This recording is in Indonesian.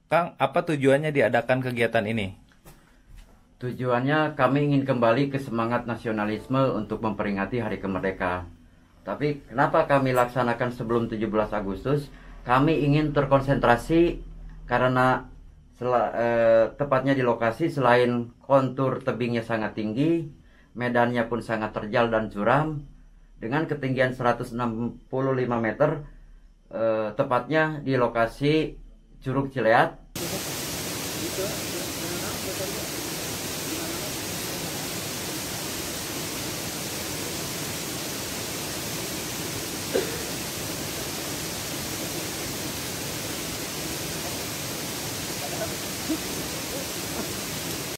Kang, apa tujuannya diadakan kegiatan ini? Tujuannya kami ingin kembali ke semangat nasionalisme untuk memperingati Hari Kemerdekaan. Tapi kenapa kami laksanakan sebelum 17 Agustus? Kami ingin terkonsentrasi karena tepatnya di lokasi selain kontur tebingnya sangat tinggi, medannya pun sangat terjal dan curam dengan ketinggian 165 meter, tepatnya di lokasi Curug Cileat.